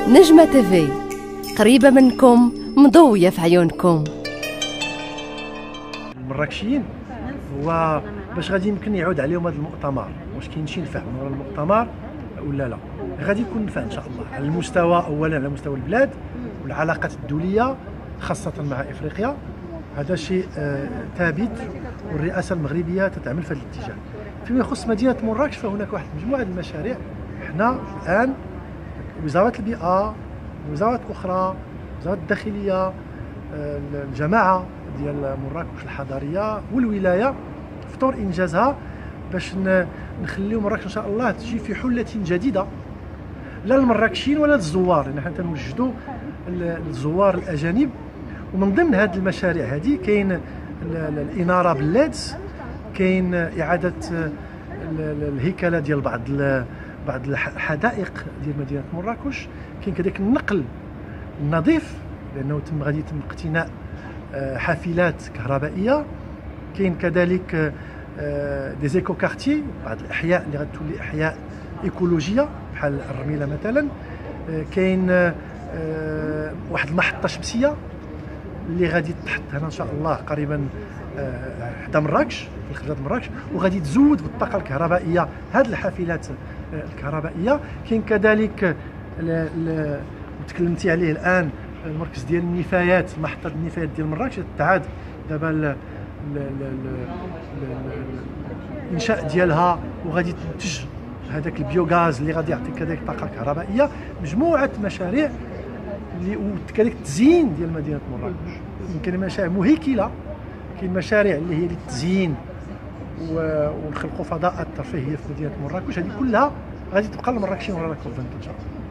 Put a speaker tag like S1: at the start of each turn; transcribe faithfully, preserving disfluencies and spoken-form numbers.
S1: نجمة تيفي، قريبة منكم، مضوية في عيونكم.
S2: المراكشيين هو باش غادي يمكن يعود عليهم هذا المؤتمر، واش كاين شي نفع من وراء المؤتمر ولا لا؟ غادي يكون نفع ان شاء الله على المستوى، اولا على مستوى البلاد والعلاقات الدوليه خاصه مع افريقيا. هذا شيء آه ثابت، والرئاسه المغربيه تتعمل في هذا الاتجاه. فيما يخص مدينه مراكش فهناك واحد مجموعه المشاريع. حنا الان وزاره البيئه، وزارات اخرى، وزاره الداخليه، آه الجماعه ديال مراكش الحضاريه والولايه في طور انجازها باش نخليو مراكش ان شاء الله تجي في حله جديده، لا للمراكشيين ولا للزوار، لان حنا تنوجدوا الزوار الاجانب. ومن ضمن هذه المشاريع هذه كاين الاناره بالليدز، كاين اعاده الهيكله ديال بعض بعض الحدائق ديال مدينه مراكش، كاين كذلك النقل النظيف لانه تم غادي يتم اقتناء حافلات كهربائيه، كاين كذلك دي زيكو كارتي، بعض الاحياء اللي غتولي احياء ايكولوجيه بحال الرميله مثلا، كاين واحد المحطه شمسيه اللي غادي تحط هنا ان شاء الله قريبا حدا مراكش في خرجات مراكش، وغادي تزود بالطاقه الكهربائيه هذه الحافلات الكهربائيه. كاين كذلك تكلمتي عليه الان المركز ديال النفايات، محطه النفايات ديال مراكش تعاد دابا الانشاء ديالها، وغادي تنتج هذاك البيوغاز اللي غادي يعطي كذلك طاقه كهربائيه. مجموعه مشاريع اللي وكذلك التزيين ديال مدينه مراكش. يمكن مشاريع مهيكله، كاين مشاريع اللي هي للتزيين ونخلقوا فضاءات ترفيهيه في مدينه مراكش. هذه كلها غادي تبقى للمراكشيين ولا لكم ان شاء الله.